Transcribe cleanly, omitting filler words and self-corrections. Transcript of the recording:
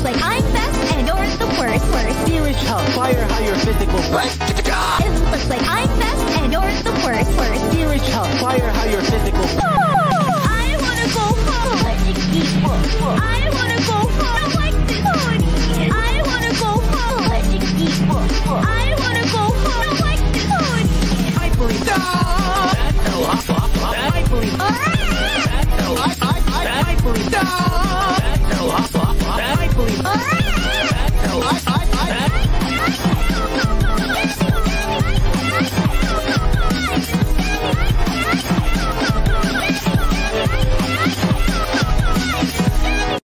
like I'm best and you're the worst. Here is hellfire, how your physical. It looks like I'm best and you're the worst. Here is hellfire, how your